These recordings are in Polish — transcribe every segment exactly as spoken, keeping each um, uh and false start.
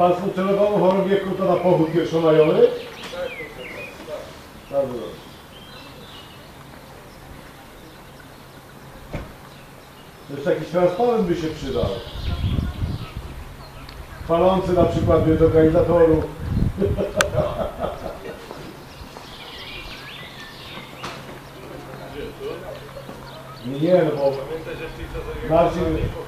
pan funkcjonował w chorym wieku to na pochód pierwszomajowy? Tak, tak. Bardzo dobrze. To jeszcze jakiś transparent by się przydał. Chwalący na przykład mnie do organizatorów. Nie, no bo Marcin,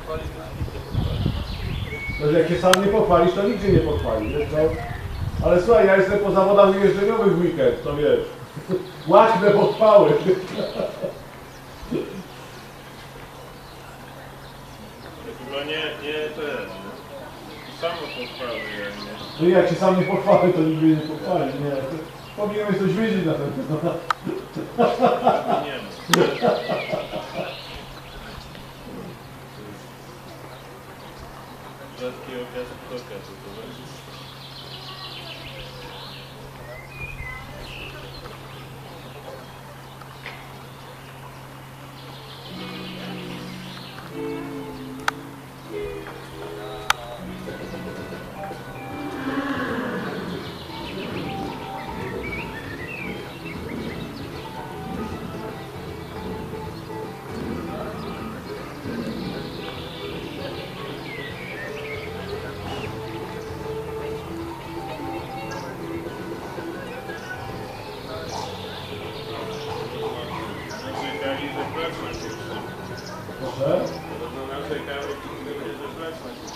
no jak się sam nie pochwalisz, to nigdzie nie pochwali, wiesz co? Ale słuchaj, ja jestem po zawodach ujeżdżeniowych w weekend, to wiesz. Łaśne pochwały. Chyba nie, nie ten. Samo pochwały, nie. No jak się sam nie pochwalę, to nigdy nie pochwali, nie. Powinieneś coś wiedzieć na ten temat. Nie ma. Rzadki okaz ptoka, to to będzie. Proszę? Podobno naszej kawy będzie zebrać na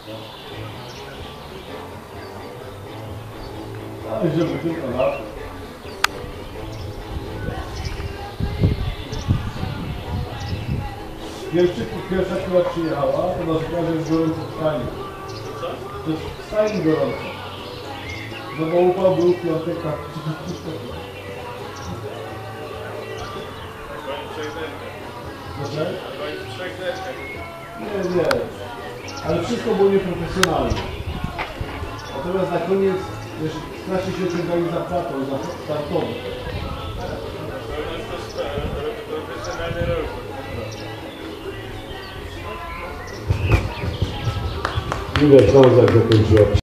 Ale żeby tylko na to. Pierwszy, pierwsza, która przyjechała, to narzekała, że jest gorąco w stajni. Co? To jest w stajni gorąco. No bo upał był w piątek, tak. Proszę? w trzech deskach. Nie, nie. Ale wszystko było nieprofesjonalne. Natomiast na koniec jeszcze strasznie się ciągali za platą, za startową. To jest profesjonalny rok. Ile Ślązak zakończyła.